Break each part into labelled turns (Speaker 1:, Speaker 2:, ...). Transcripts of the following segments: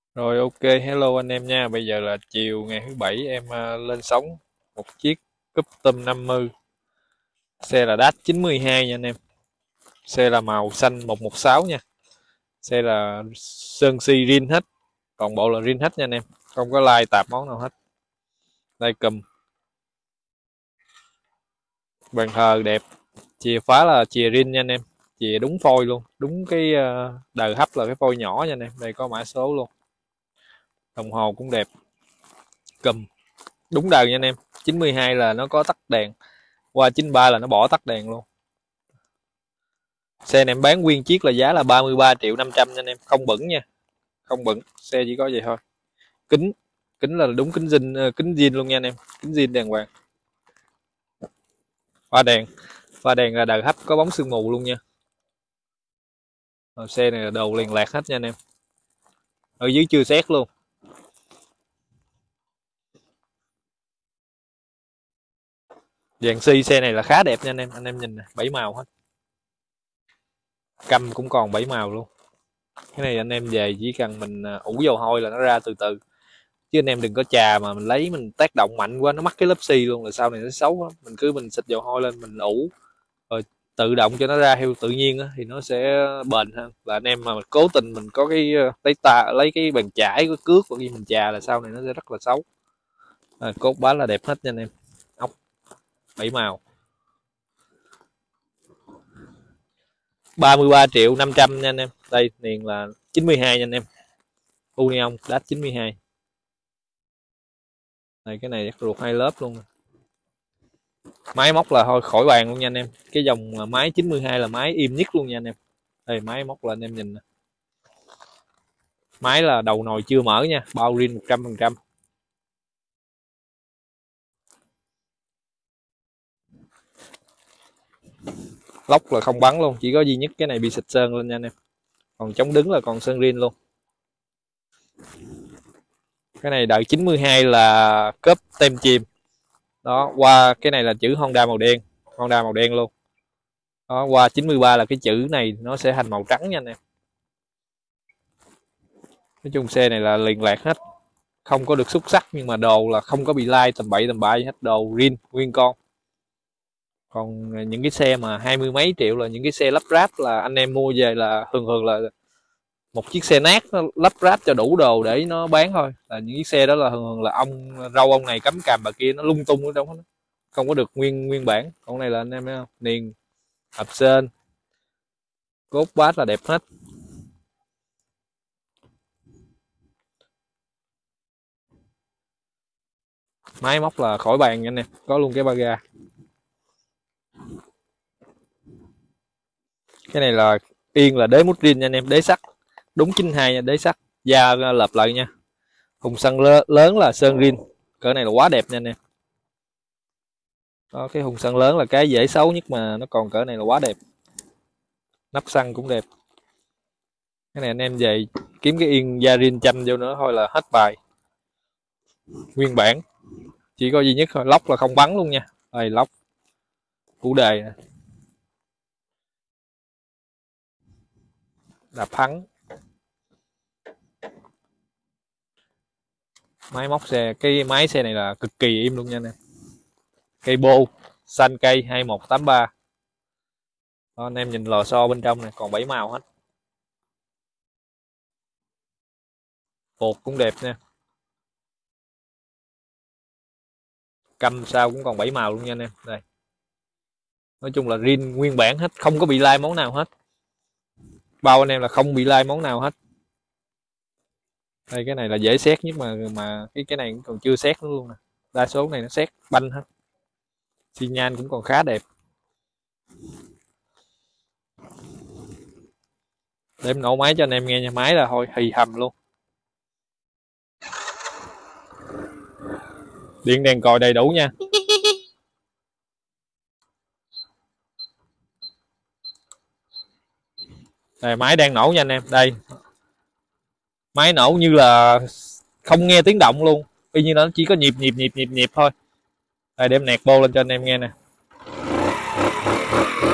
Speaker 1: Rồi, ok, hello anh em nha. Bây giờ là chiều ngày thứ bảy em lên sóng một chiếc Custom 50. Xe là Dash 92 nha anh em. Xe là màu xanh 116 nha. Xe là sơn si zin hết, toàn bộ là zin hết nha anh em. Không có lai tạp món nào hết. Đây cầm bàn thờ đẹp, chìa khóa là chìa zin nha anh em. Chìa đúng phôi luôn, đúng cái đời hấp là cái phôi nhỏ nha anh em. Đây có mã số luôn. Đồng hồ cũng đẹp. Cầm đúng đời nha anh em. 92 là nó có tắt đèn, qua 93 là nó bỏ tắt đèn luôn. Xe này em bán nguyên chiếc là giá là 33 triệu 500 nha anh em, không bẩn nha, không bẩn, xe chỉ có vậy thôi. Kính kính là đúng kính zin, kính zin luôn nha anh em, kính zin đàng hoàng. Pha đèn là đời hấp có bóng sương mù luôn nha. Xe này là đồ liền lạc hết nha anh em, ở dưới chưa xét luôn. Dàn xi xe này là khá đẹp nha anh em nhìn nè, 7 màu hết, căm cũng còn 7 màu luôn. Cái này anh em về chỉ cần mình ủ dầu hôi là nó ra từ từ, chứ anh em đừng có chà mà mình lấy mình tác động mạnh quá nó mắc cái lớp xi luôn, là sau này nó xấu lắm. Mình xịt dầu hôi lên mình ủ rồi tự động cho nó ra theo tự nhiên á, thì nó sẽ bền hơn. Là anh em mà cố tình mình có cái lấy cái bàn chải cái cước hoặc gì mình chà là sau này nó sẽ rất là xấu. Cốt bá là đẹp hết nha anh em, ốc 7 màu, 33 triệu 500 nha anh em. Đây niền là 92 nha anh em, Union Dash 92. Đây cái này ruột hai lớp luôn. Máy móc là thôi khỏi bàn luôn nha anh em, cái dòng máy 92 là máy im nhất luôn nha anh em. Đây máy móc là anh em nhìn nè, máy là đầu nồi chưa mở nha, bao riêng 100%. Lốc là không bắn luôn, chỉ có duy nhất cái này bị xịt sơn lên nha anh em, còn chống đứng là còn sơn riêng luôn. Cái này đợi 92 là cớp tem chìm đó, qua cái này là chữ Honda màu đen, Honda màu đen luôn đó, qua 93 là cái chữ này nó sẽ thành màu trắng nha anh em. Nói chung xe này là liền lạc hết, không có được xúc sắc, nhưng mà đồ là không có bị lai tầm bậy tầm bạ gì hết, đồ riêng nguyên con. Còn những cái xe mà 20 mấy triệu là những cái xe lắp ráp, là anh em mua về là thường thường là một chiếc xe nát nó lắp ráp cho đủ đồ để nó bán thôi. Là những chiếc xe đó là thường thường là ông này cắm càm bà kia, nó lung tung ở trong đó, không có được nguyên nguyên bản. Còn này là anh em thấy không, niền hộp sên, cốt bát là đẹp hết. Máy móc là khỏi bàn nha anh em, có luôn cái ba ga. Cái này là yên là đế mút rin nha anh em, đế sắt đúng 92 nha, đế sắt da lợp lại nha. Hùng xăng lớn là sơn rin, cỡ này là quá đẹp nha anh em. Đó, cái hùng xăng lớn là cái dễ xấu nhất mà nó còn cỡ này là quá đẹp. Nắp xăng cũng đẹp. Cái này anh em về kiếm cái yên da rin chanh vô nữa thôi là hết bài. Nguyên bản chỉ có duy nhất thôi, lóc là không bắn luôn nha. Đây lóc củ đề nè, đạp thắng. Máy móc xe, cái máy xe này là cực kỳ im luôn nha anh em. Cây bô xanh cây 2183 đó, anh em nhìn lò xo bên trong này còn 7 màu hết. Cột cũng đẹp nha, căm sao cũng còn 7 màu luôn nha anh em. Đây nói chung là zin nguyên bản hết, không có bị lai món nào hết, bao anh em là không bị lai món nào hết. Đây cái này là dễ xét nhất mà cái này còn chưa xét nữa luôn nè, đa số này nó xét banh hết. Xi nhan cũng còn khá đẹp. Để em nổ máy cho anh em nghe nha, máy là thôi hì hầm luôn, điện đèn còi đầy đủ nha. Đây máy đang nổ nha anh em, đây máy nổ như là không nghe tiếng động luôn, y như nó chỉ có nhịp thôi. Đây để em nẹt bô lên cho anh em nghe nè.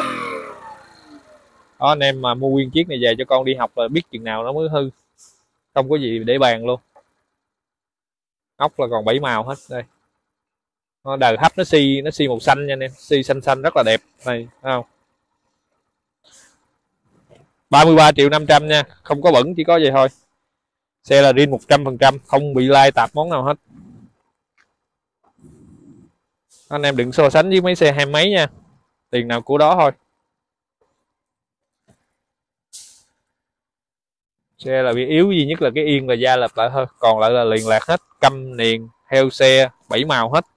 Speaker 1: Đó, anh em mà mua nguyên chiếc này về cho con đi học là biết chừng nào nó mới hư. không có gì để bàn luôn. Ốc là còn 7 màu hết đây. Nó đời hấp, nó xi màu xanh nha anh em, xi xanh xanh rất là đẹp này, thấy không? 33.500.000 nha, không có bẩn, chỉ có vậy thôi. Xe là riêng 100%, không bị lai tạp món nào hết. Anh em đừng so sánh với mấy xe hai mấy nha, tiền nào của đó thôi. Xe là bị yếu duy nhất là cái yên và da lặp lại thôi, còn lại là liền lạc hết, căm niền heo xe 7 màu hết.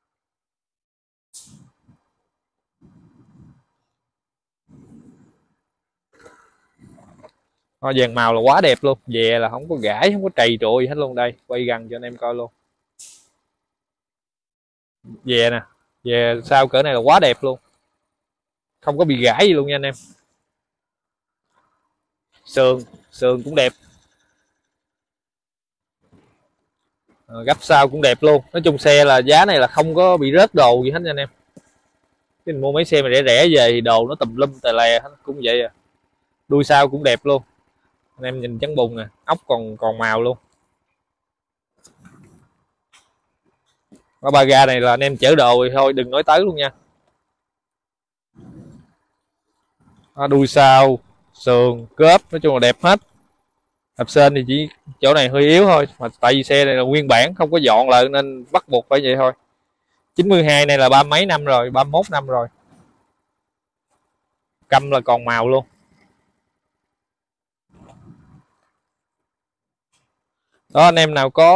Speaker 1: Dàn màu là quá đẹp luôn, về là không có gãi, không có trầy trội hết luôn. Đây quay gần cho anh em coi luôn. Về nè, về sau cỡ này là quá đẹp luôn, không có bị gãi gì luôn nha anh em. Sườn cũng đẹp, gấp sau cũng đẹp luôn. Nói chung xe là giá này là không có bị rớt đồ gì hết nha anh em. Mình mua mấy xe mà rẻ rẻ về thì đồ nó tùm lum tè lè cũng vậy à. Đuôi sau cũng đẹp luôn, anh em nhìn trắng bùng nè, ốc còn màu luôn. Ở ba ga này là anh em chở đồ thì thôi đừng nói tới luôn nha. Đuôi sau, sườn, cớp nói chung là đẹp hết. Hộp sên thì chỉ chỗ này hơi yếu thôi, mà tại vì xe này là nguyên bản không có dọn lại nên bắt buộc phải vậy thôi. 92 này là 30 mấy năm rồi, 31 năm rồi. Căm là còn màu luôn. Đó, anh em nào có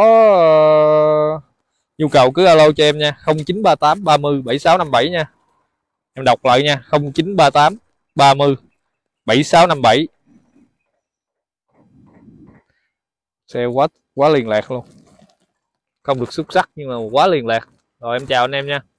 Speaker 1: nhu cầu cứ alo cho em nha, 0938 30 7657 nha. Em đọc lại nha, 0938 30 7657. Xe quá liền lạc luôn, không được xuất sắc nhưng mà quá liền lạc. Rồi em chào anh em nha.